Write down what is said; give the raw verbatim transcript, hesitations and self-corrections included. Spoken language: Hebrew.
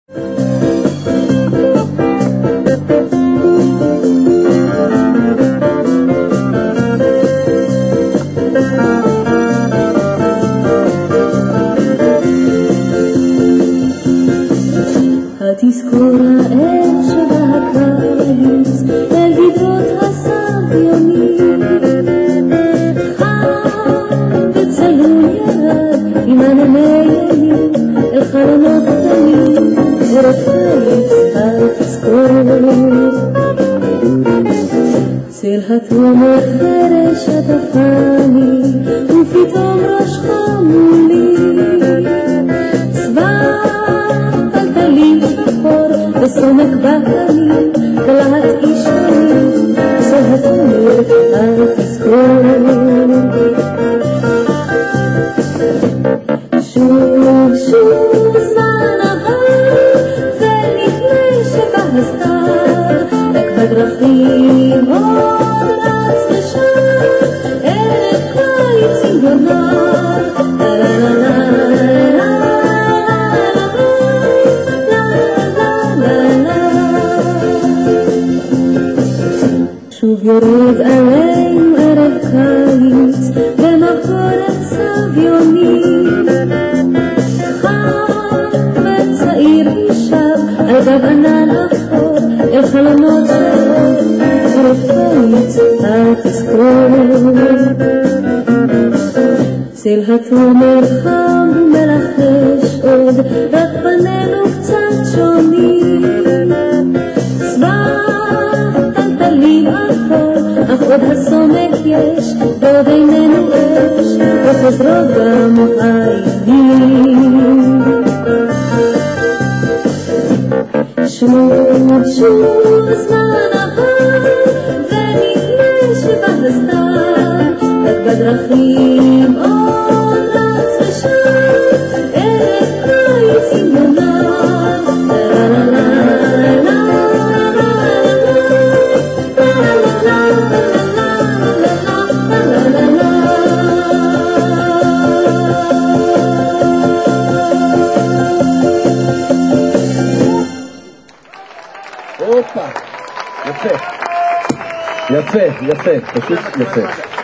התזכור האש שבקיץ אל גדרות הסביונים חם וצלול ירד עם ענני ימים אל חלונות קטנים ערב קיץ התזכור צל התרומות חרש עטפני ופתאום ראשך מולי וסומק בקנים ולהט אישנים סוהתומר אל תזכור שוב שוב זמן עבר ונדמה שבהסתר רק בדרכים עוד רץ ושם ערב קיץ עם גונר לה לה לה שוב יורד עלינו ערב קיץ במחורת סביונים חם וצעיר נשב על גב ענן אפור אל חלומות שלו ערב קיץ התזכור צל התומר חם ומלחש עוד רק פנינו קצת שונים אך עוד הסומק יש ועוד איננו אש וחוזרות גם העידים שוב שוב זמן עבר ונדמה שבהסתר רק בדרכים עוד רץ ושם ערב קיץ עם גונר לה לה לה לה יפה, יפה, יפה, פשוט יפה.